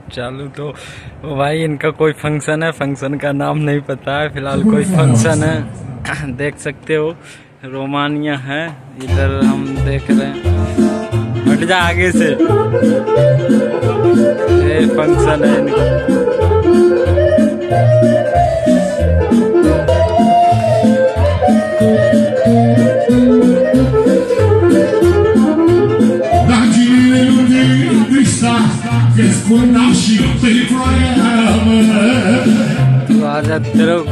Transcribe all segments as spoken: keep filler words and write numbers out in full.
चालू। तो भाई इनका कोई फंक्शन है, फंक्शन का नाम नहीं पता है, फिलहाल कोई फंक्शन है। देख सकते हो रोमानिया है, इधर हम देख रहे हैं। हट जा आगे से, ये फंक्शन है इनका। तो आ जाते रहो।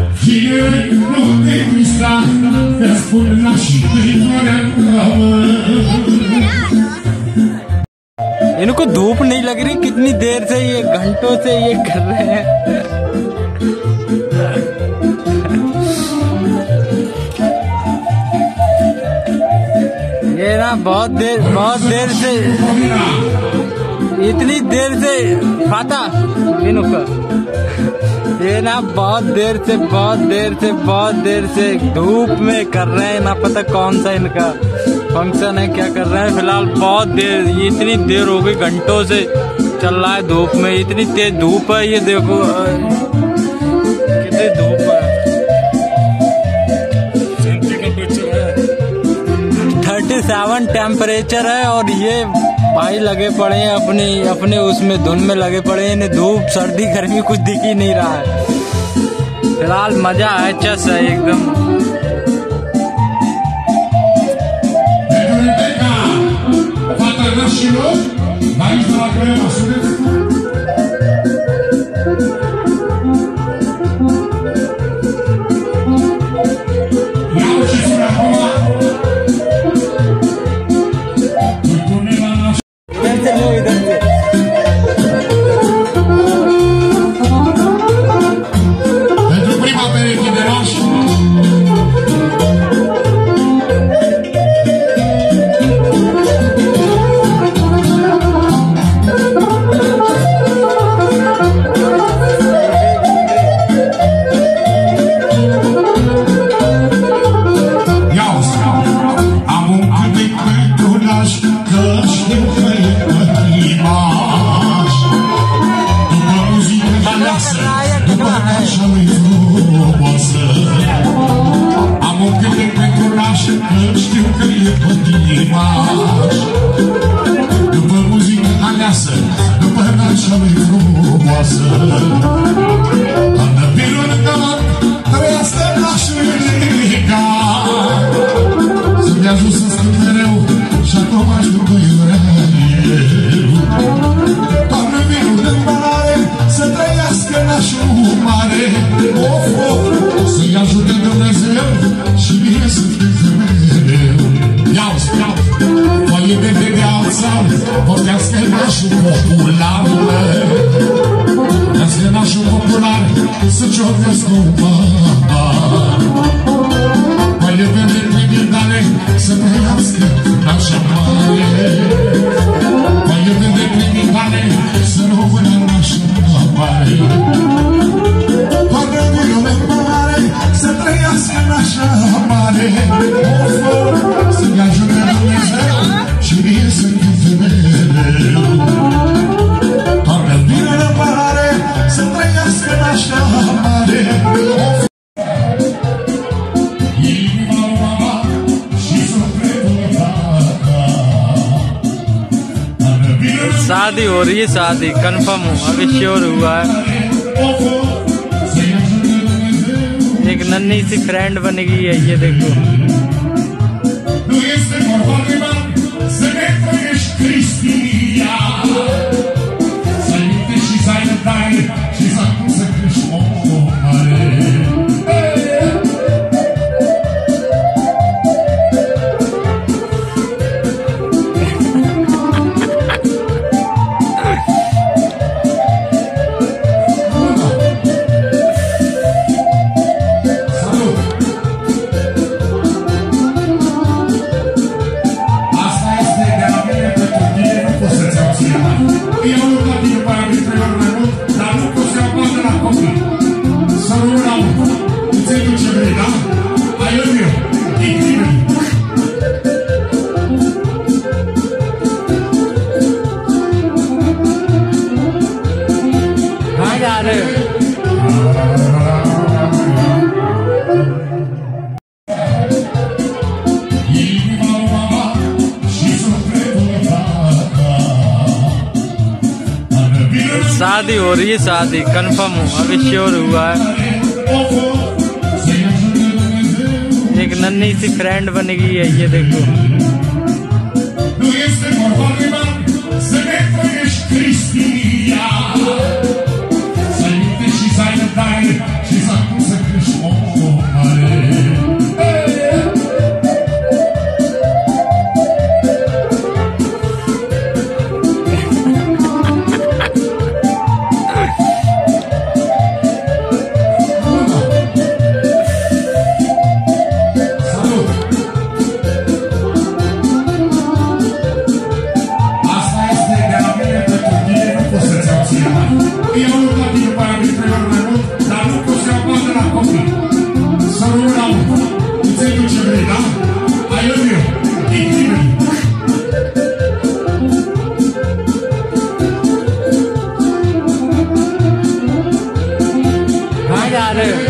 इनको धूप नहीं लग रही? कितनी देर से ये घंटों से ये कर रहे हैं। ये ना बहुत देर बहुत देर से, इतनी देर से फाता इनका, ये ना बहुत देर से बहुत देर से बहुत देर से धूप में कर रहे हैं। ना पता कौन सा इनका फंक्शन है, क्या कर रहे हैं। फिलहाल बहुत देर, इतनी देर हो गई, घंटों से चल रहा है धूप में। इतनी तेज धूप है, ये देखो कितनी धूप है। थर्टी सेवन टेम्परेचर है और ये भाई लगे पड़े हैं अपने अपने उसमें धुन में लगे पड़े हैं। इन्हें धूप सर्दी गर्मी कुछ दिख ही नहीं रहा है। फिलहाल मजा है, चस है एकदम। Să ciocnesc cu mare, mai le vede criminale să trăiască așa mare, mai le vede criminale să rămână așa mare, toată lume mare să trăiască așa mare, să-i ajute Dumnezeu și mie să cânte mereu. Toată lume mare să trăiască așa mare. शादी हो रही है, शादी कंफर्म अभी श्योर हुआ है। एक नन्ही सी फ्रेंड बनेगी है, ये देखो। रहे हो? शादी हो रही है, शादी कंफर्म हूँ, अभी श्योर हुआ है। एक नन्ही सी फ्रेंड बन गई है, ये देखो। कहाँ जा रहे हो?